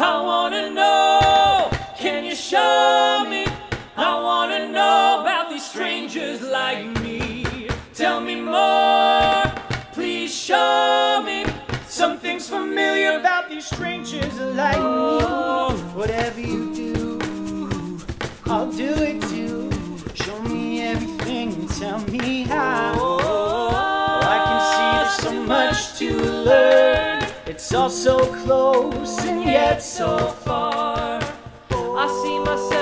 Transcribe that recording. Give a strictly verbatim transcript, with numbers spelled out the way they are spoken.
I wanna know, can you show me? I wanna know about these strangers like me. Tell me more, please show me. Something's familiar about these strangers like me. Whatever you do, I'll do it too. Show me everything and tell me how. Oh, I can see there's so much to learn. It's all so close and yet so far. I see myself